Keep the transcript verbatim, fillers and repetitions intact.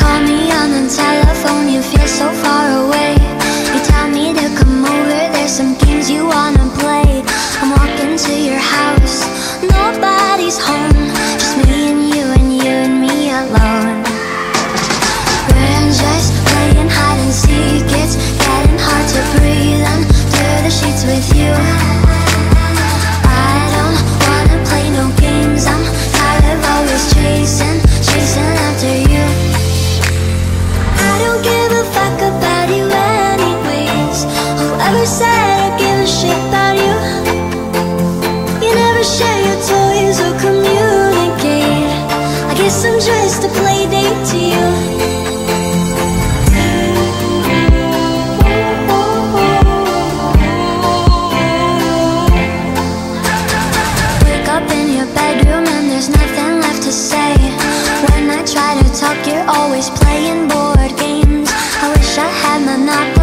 call me on the telephone, you feel so far away. You tell me to come over, there's some games you wanna play. I'm walking to your house, nobody's home, just me and you and you and me alone. We're just playing hide and seek, it's getting hard to breathe under the sheets with you. I don't wanna play no games, I'm tired of always chasing, chasing after you. I don't give a fuck about you anyways. Whoever said I give a shit about you? You never share your toys or communicate. I guess I'm just a play date to you. Wake up in your bedroom and there's nothing left to say. When I try to talk, you're always playing board games. I wish I had Monopoly